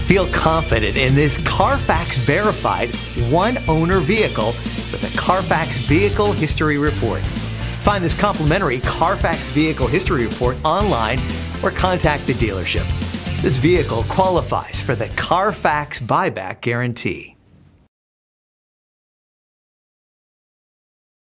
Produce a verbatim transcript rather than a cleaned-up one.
Feel confident in this CARFAX verified one-owner vehicle with a CARFAX Vehicle History Report. Find this complimentary CARFAX Vehicle History Report online or contact the dealership. This vehicle qualifies for the CARFAX buyback guarantee.